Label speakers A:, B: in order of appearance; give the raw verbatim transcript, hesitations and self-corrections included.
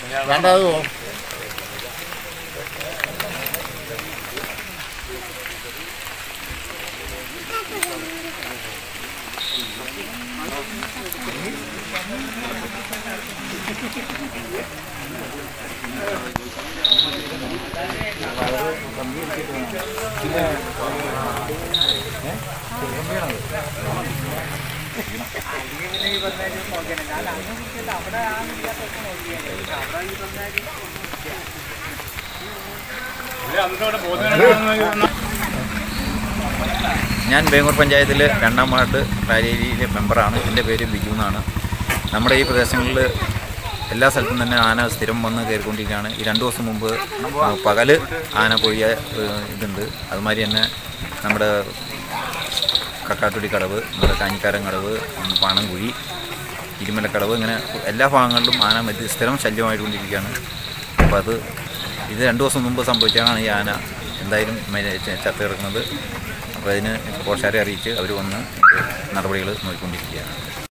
A: രണ്ടാമത് പോകും.
B: ഞാൻ വേങ്ങൂർ പഞ്ചായത്തിൽ രണ്ടാം വാർഡ് റാലിയിലെ മെമ്പറാണ്. എൻ്റെ പേര് ബിജു എന്നാണ്. നമ്മുടെ ഈ പ്രദേശങ്ങളിൽ എല്ലാ സ്ഥലത്തും തന്നെ ആന സ്ഥിരം വന്ന് കയറിക്കൊണ്ടിരിക്കുകയാണ്. ഈ രണ്ട് ദിവസം മുമ്പ് പകൽ ആന പൊഴിയ ഇതുണ്ട്. അതുമാതിരി തന്നെ നമ്മുടെ കക്കാട്ടുടി കടവ്, നമ്മുടെ കാഞ്ഞിക്കാരൻ കടവ്, പാണംകുഴി, ഇരുമലക്കടവ്, ഇങ്ങനെ എല്ലാ ഭാഗങ്ങളിലും ആന മറ്റ് സ്ഥിരം ശല്യമായിക്കൊണ്ടിരിക്കുകയാണ്. അപ്പോൾ അത് ഇത് രണ്ട് ദിവസം മുമ്പ് സംഭവിച്ചാണ് ഈ ആന എന്തായാലും ചത്ത് കിടക്കുന്നത്. അപ്പോൾ അതിന് പോഷാരെ അറിയിച്ച് അവർ വന്ന് നടപടികൾ നോക്കിക്കൊണ്ടിരിക്കുകയാണ്.